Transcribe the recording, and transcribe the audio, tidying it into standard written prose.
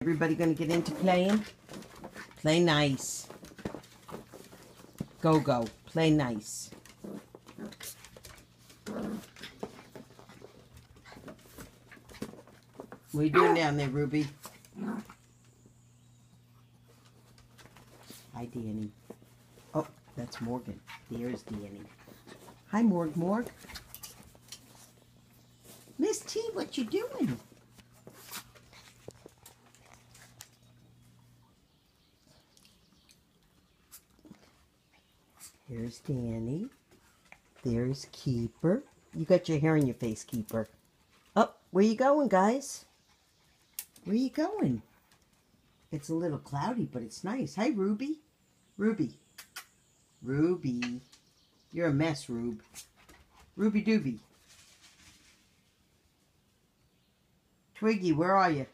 Everybody gonna get into playing? Play nice. Go, go. Play nice. What are you doing down there, Ruby? Hi, Danny. Oh, that's Morgan. There's Danny. Hi, Morg. Miss T, what you doing? Here's Danny. There's Keeper. You got your hair in your face, Keeper. Oh, where you going, guys? Where you going? It's a little cloudy, but it's nice. Hi, Ruby. Ruby. You're a mess, Rube. Ruby Dooby. Twiggy, where are you?